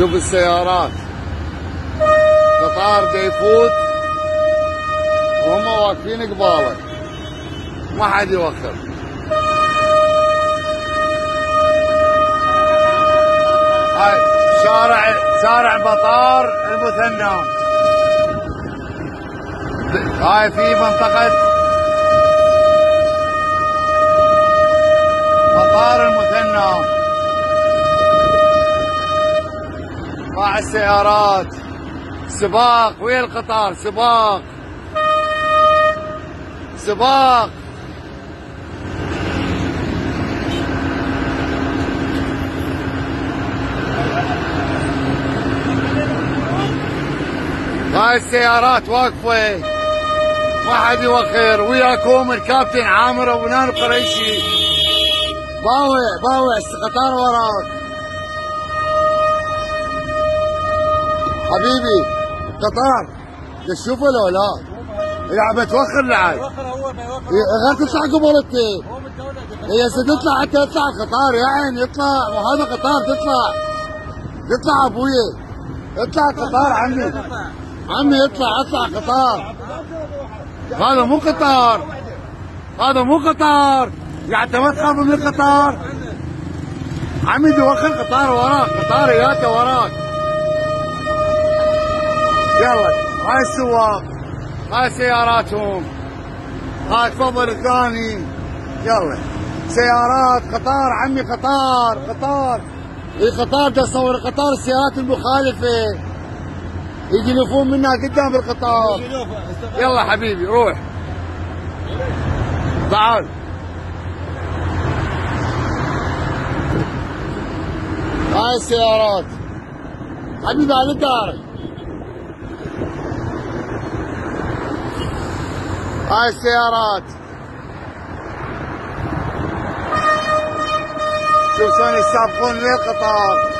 شوف السيارات، قطار بيفوت وهم واقفين قباله، ما حد يوخر. هاي شارع بطار المثنى، هاي في منطقة بطار المثنى، راح السيارات سباق ويا القطار، سباق. هاي السيارات واقفة ما حد يوخر، وياكم الكابتن عامر ابو نان القريشي. باوع القطار وراك حبيبي، قطار تشوفه لو لا؟ لا بتوخر العاد، غير تطلع قبل انت، هي تطلع حتى يطلع القطار يا عين، يطلع وهذا قطار، تطلع ابويا، اطلع القطار عمي اطلع قطار، هذا مو قطار، يعني ما تخاف من القطار عمي، توخر قطار وراك، قطار ياته وراك. يلا هاي السواق، هاي سياراتهم، هاي تفضل الثاني، يلا سيارات قطار عمي، قطار قطار دا صور قطار السيارات المخالفة يجي يلفون منها قدام القطار. يلا حبيبي روح تعال. هاي السيارات حبيبي على دارك، هاي السيارات شوف شلون يسابقون للقطار.